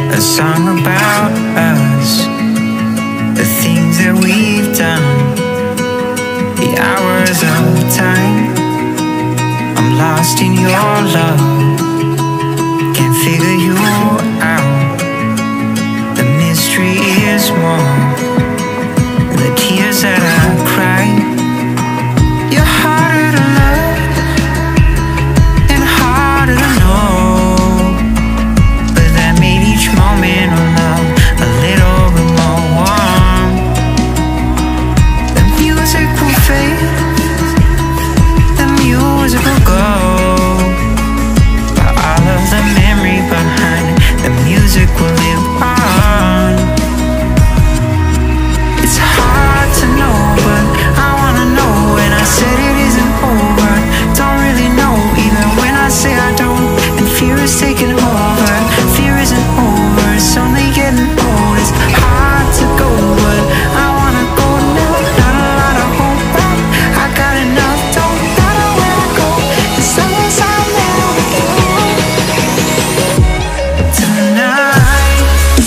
a song about us, the things that we've done, the hours of time. I'm lost in your love, can't figure you out. The mystery is more than the tears that I cry. You're harder to love and harder to know, but that made each moment of love a little bit more warm. The music will fade, the music will go, but all of the memory behind the music will live on. It's hard to know, but I wanna know when I said it isn't over. Don't really know even when I say I don't, and fear is taking over. Fear isn't over, it's only getting old. It's hard to go, but I wanna go now. Not a lot of hope, but I got enough. Don't matter where I go, as long as I'm there with you. Tonight,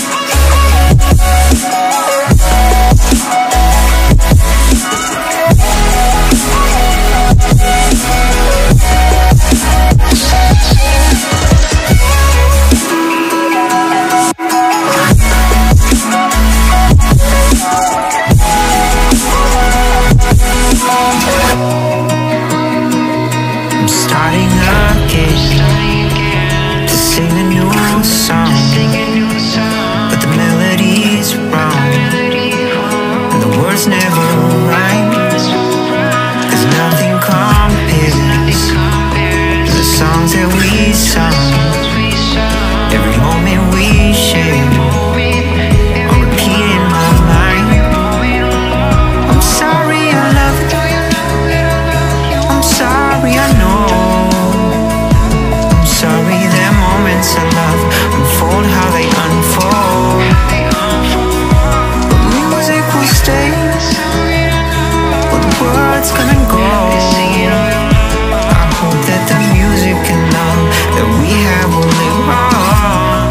I'm starting again to sing a new song, but the melody's wrong and the words never rhyme. 'Cause nothing compares to the songs that we sung. Every moment we shared on repeat in my mind. I'm sorry I loved you, I'm sorry I know, I'm sorry that moments of love unfold how they unfold. But music will stay, but the words come and go. I hope that the music and love that we have will live on.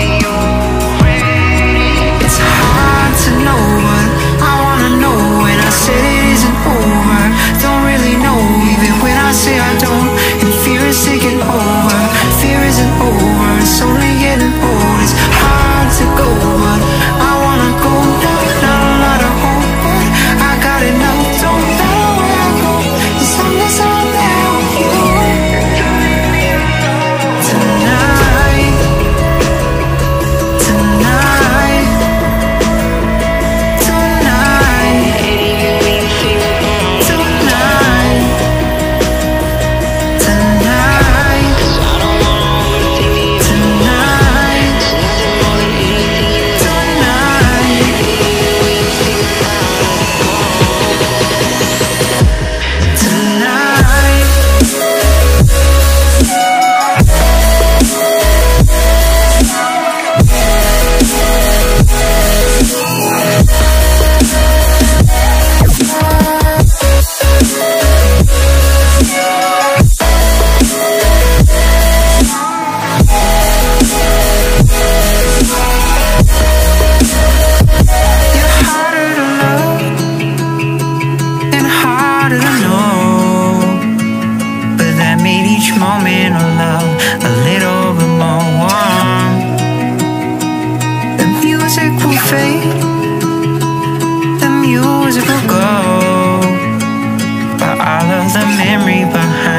It's hard to know, but I wanna know when I said it isn't over. Don't really know even when I say I don't, and fear is taking over. Fear isn't over, it's only getting old. It's hard to go, but I wanna go now. Not a lot of hope, but I got enough. Don't matter where I go, as long as I'm there with you. Tonight, tonight, tonight, tonight, tonight, tonight, you're harder to love and harder to know, but that made each moment of love a little bit more warm. The music will fade, the music will go, but all of the memory behind